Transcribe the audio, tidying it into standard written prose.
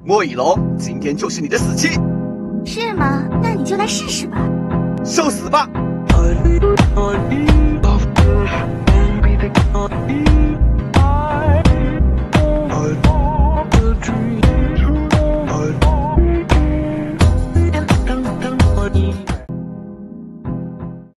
莫以龙今天就是你的死期。 是吗？那你就来试试吧。 受死吧！